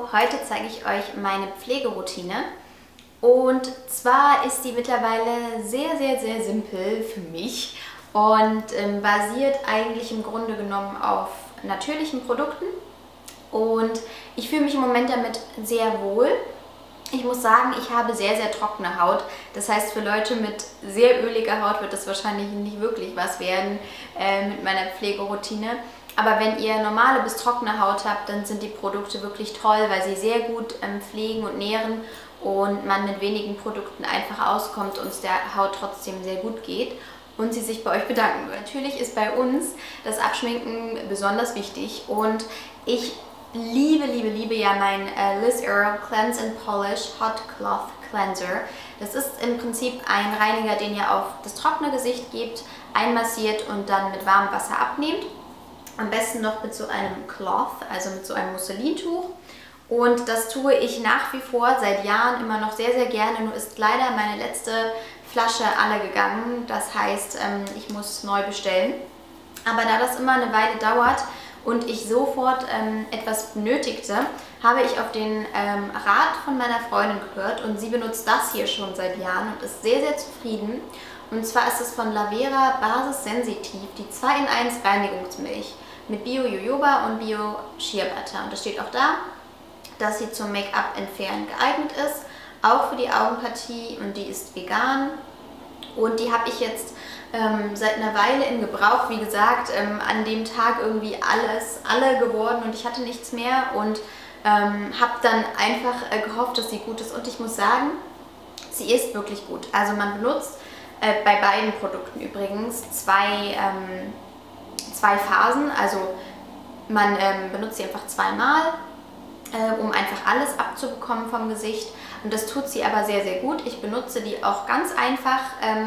heute zeige ich euch meine Pflegeroutine und zwar ist die mittlerweile sehr simpel für mich und basiert eigentlich im Grunde genommen auf natürlichen Produkten und ich fühle mich im Moment damit sehr wohl. Ich muss sagen, ich habe sehr trockene Haut. Das heißt, für Leute mit sehr öliger Haut wird das wahrscheinlich nicht wirklich was werden mit meiner Pflegeroutine. Aber wenn ihr normale bis trockene Haut habt, dann sind die Produkte wirklich toll, weil sie sehr gut pflegen und nähren und man mit wenigen Produkten einfach auskommt und es der Haut trotzdem sehr gut geht und sie sich bei euch bedanken wird. Natürlich ist bei uns das Abschminken besonders wichtig und ich liebe ja mein Liz Earle Cleanse and Polish Hot Cloth Cleanser. Das ist im Prinzip ein Reiniger, den ihr auf das trockene Gesicht gebt, einmassiert und dann mit warmem Wasser abnehmt. Am besten noch mit so einem Cloth, also mit so einem Musselintuch. Und das tue ich nach wie vor seit Jahren immer noch sehr gerne. Nur ist leider meine letzte Flasche alle gegangen. Das heißt, ich muss neu bestellen. Aber da das immer eine Weile dauert und ich sofort etwas benötigte, habe ich auf den Rat von meiner Freundin gehört und sie benutzt das hier schon seit Jahren und ist sehr zufrieden. Und zwar ist es von Lavera Basis Sensitiv, die 2-in-1 Reinigungsmilch mit Bio-Jojoba und Bio-Shea Butter. Und es steht auch da, dass sie zum Make-up entfernen geeignet ist, auch für die Augenpartie und die ist vegan. Und die habe ich jetzt seit einer Weile in Gebrauch, wie gesagt, an dem Tag irgendwie alle geworden und ich hatte nichts mehr und habe dann einfach gehofft, dass sie gut ist und ich muss sagen, sie ist wirklich gut. Also man benutzt bei beiden Produkten übrigens zwei Phasen, also man benutzt sie einfach zweimal, um einfach alles abzubekommen vom Gesicht und das tut sie aber sehr gut. Ich benutze die auch ganz einfach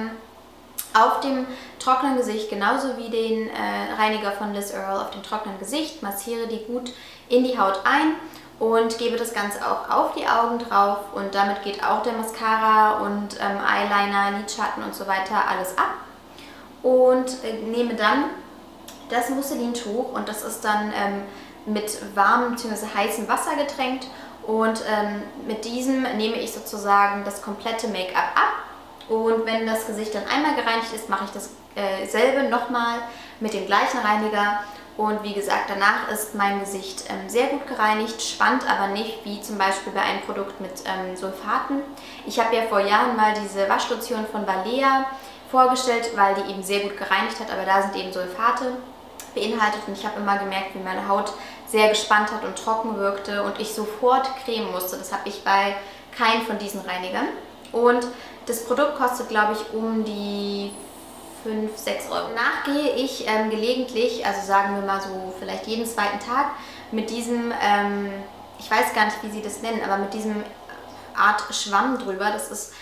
auf dem trockenen Gesicht, genauso wie den Reiniger von Liz Earle auf dem trockenen Gesicht, massiere die gut in die Haut ein und gebe das Ganze auch auf die Augen drauf und damit geht auch der Mascara und Eyeliner, Lidschatten und so weiter alles ab und nehme dann das Musselintuch und das ist dann mit warmem bzw. heißem Wasser getränkt und mit diesem nehme ich sozusagen das komplette Make-up ab. Und wenn das Gesicht dann einmal gereinigt ist, mache ich dasselbe nochmal mit dem gleichen Reiniger. Und wie gesagt, danach ist mein Gesicht sehr gut gereinigt, spannt aber nicht wie zum Beispiel bei einem Produkt mit Sulfaten. Ich habe ja vor Jahren mal diese Waschlotion von Balea vorgestellt, weil die eben sehr gut gereinigt hat, aber da sind eben Sulfate beinhaltet. Und ich habe immer gemerkt, wie meine Haut sehr gespannt hat und trocken wirkte und ich sofort cremen musste. Das habe ich bei keinem von diesen Reinigern. Und das Produkt kostet, glaube ich, um die 5-6 Euro. Danach gehe ich gelegentlich, also sagen wir mal so vielleicht jeden zweiten Tag, mit diesem, ich weiß gar nicht, wie sie das nennen, aber mit diesem Art Schwamm drüber. Das ist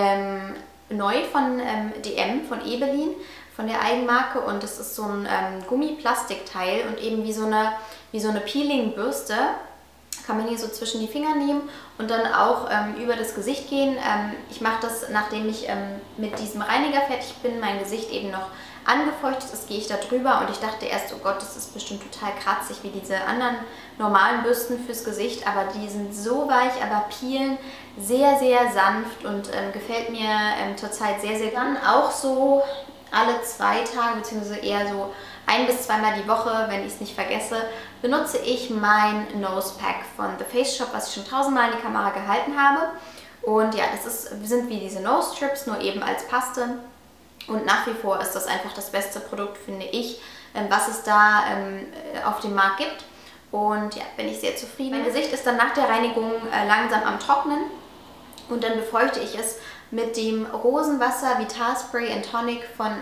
neu von DM, von Ebelin, von der Eigenmarke und das ist so ein Gummiplastikteil und eben wie so eine Peeling-Bürste. Kann man hier so zwischen die Finger nehmen und dann auch über das Gesicht gehen. Ich mache das, nachdem ich mit diesem Reiniger fertig bin, mein Gesicht eben noch angefeuchtet ist, gehe ich da drüber und ich dachte erst, oh Gott, das ist bestimmt total kratzig wie diese anderen normalen Bürsten fürs Gesicht, aber die sind so weich, aber peelen sehr sanft und gefällt mir zurzeit sehr dann auch so alle 2 Tage, beziehungsweise eher so 1- bis 2-mal die Woche, wenn ich es nicht vergesse, benutze ich mein Nose Pack von The Face Shop, was ich schon 1000-mal in die Kamera gehalten habe. Und ja, sind wie diese Nose Strips, nur eben als Paste. Und nach wie vor ist das einfach das beste Produkt, finde ich, was es da auf dem Markt gibt. Und ja, bin ich sehr zufrieden. Mein Gesicht ist dann nach der Reinigung langsam am Trocknen. Und dann befeuchte ich es mit dem Rosenwasser Vital Spray and Tonic von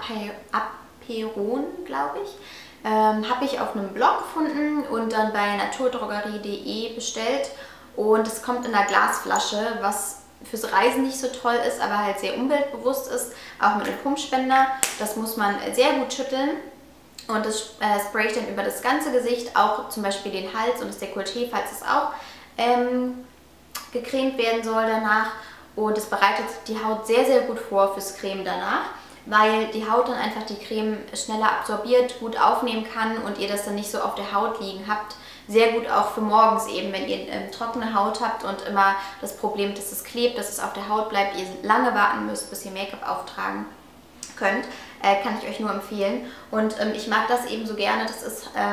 Aperon, glaube ich. Habe ich auf einem Blog gefunden und dann bei naturdrogerie.de bestellt. Und es kommt in einer Glasflasche, was fürs Reisen nicht so toll ist, aber halt sehr umweltbewusst ist. Auch mit einem Pumpspender. Das muss man sehr gut schütteln. Und das spray ich dann über das ganze Gesicht, auch zum Beispiel den Hals und das Dekolleté, falls es auch gecremt werden soll danach. Und es bereitet die Haut sehr gut vor fürs Cremen danach, weil die Haut dann einfach die Creme schneller absorbiert, gut aufnehmen kann und ihr das dann nicht so auf der Haut liegen habt, sehr gut auch für morgens eben, wenn ihr trockene Haut habt und immer das Problem, dass es klebt, dass es auf der Haut bleibt, ihr lange warten müsst, bis ihr Make-up auftragen könnt, kann ich euch nur empfehlen. Und ich mag das eben so gerne. Das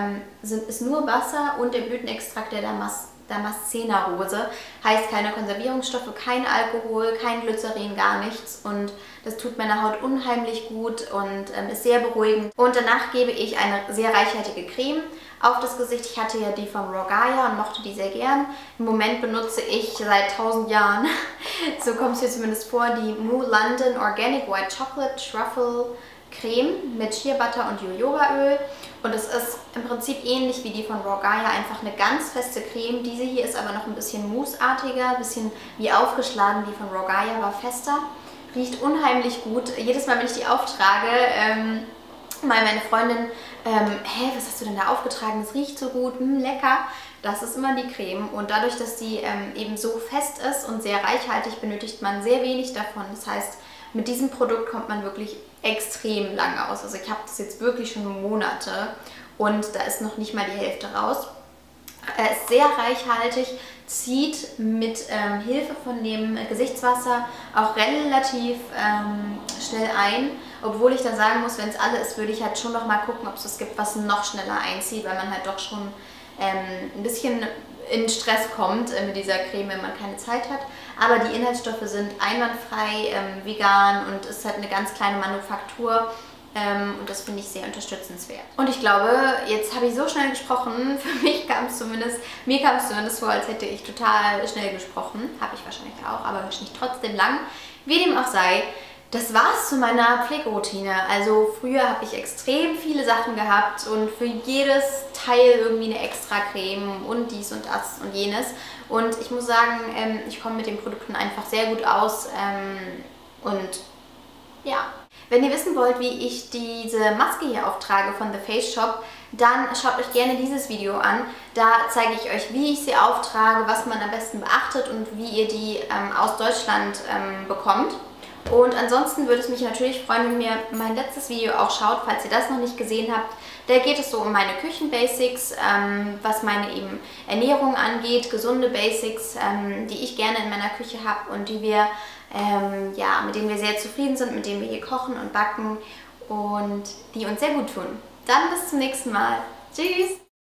ist nur Wasser und der Blütenextrakt der Damaszener-Rose. Heißt keine Konservierungsstoffe, kein Alkohol, kein Glycerin, gar nichts. Und das tut meiner Haut unheimlich gut und ist sehr beruhigend. Und danach gebe ich eine sehr reichhaltige Creme auf das Gesicht. Ich hatte ja die von Rogaya und mochte die sehr gern. Im Moment benutze ich seit 1000 Jahren, so kommt es mir zumindest vor, die Mou London Organic White Chocolate Truffle Creme mit Shea Butter und Jojobaöl. Und es ist im Prinzip ähnlich wie die von Rogaya, einfach eine ganz feste Creme. Diese hier ist aber noch ein bisschen mousseartiger, ein bisschen wie aufgeschlagen. Die von Rogaya war fester. Riecht unheimlich gut. Jedes Mal, wenn ich die auftrage, meine Freundin, hä, was hast du denn da aufgetragen? Das riecht so gut, lecker. Das ist immer die Creme und dadurch, dass die eben so fest ist und sehr reichhaltig, benötigt man sehr wenig davon. Das heißt, mit diesem Produkt kommt man wirklich extrem lange aus. Also ich habe das jetzt wirklich schon Monate und da ist noch nicht mal die Hälfte raus. Ist sehr reichhaltig, zieht mit Hilfe von dem Gesichtswasser auch relativ schnell ein. Obwohl ich dann sagen muss, wenn es alle ist, würde ich halt schon noch mal gucken, ob es was gibt, was noch schneller einzieht, weil man halt doch schon ein bisschen in Stress kommt mit dieser Creme, wenn man keine Zeit hat. Aber die Inhaltsstoffe sind einwandfrei, vegan und ist halt eine ganz kleine Manufaktur. Und das finde ich sehr unterstützenswert. Und ich glaube, jetzt habe ich so schnell gesprochen, für mich kam es zumindest, mir kam es zumindest vor, als hätte ich total schnell gesprochen. Habe ich wahrscheinlich auch, aber wahrscheinlich trotzdem lang. Wie dem auch sei, das war's zu meiner Pflegeroutine. Also früher habe ich extrem viele Sachen gehabt und für jedes Teil irgendwie eine extra Creme und dies und das und jenes. Und ich muss sagen, ich komme mit den Produkten einfach sehr gut aus und ja. Wenn ihr wissen wollt, wie ich diese Maske hier auftrage von The Face Shop, dann schaut euch gerne dieses Video an. Da zeige ich euch, wie ich sie auftrage, was man am besten beachtet und wie ihr die aus Deutschland bekommt. Und ansonsten würde es mich natürlich freuen, wenn ihr mein letztes Video auch schaut, falls ihr das noch nicht gesehen habt. Da geht es so um meine Küchenbasics, was meine eben Ernährung angeht, gesunde Basics, die ich gerne in meiner Küche habe und die wir, ja, mit denen wir sehr zufrieden sind, mit denen wir hier kochen und backen und die uns sehr gut tun. Dann bis zum nächsten Mal. Tschüss!